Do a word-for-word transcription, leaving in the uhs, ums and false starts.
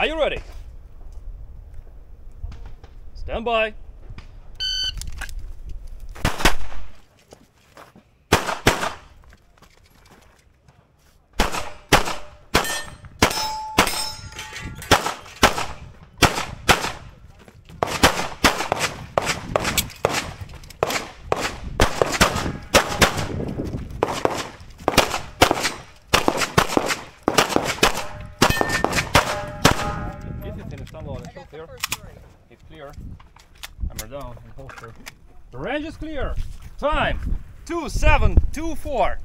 Are you ready? Stand by. Clear. It's clear. Hammer down and holster. The range is clear. Time two seven two four.